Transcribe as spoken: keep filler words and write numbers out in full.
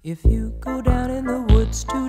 If you go down in the woods to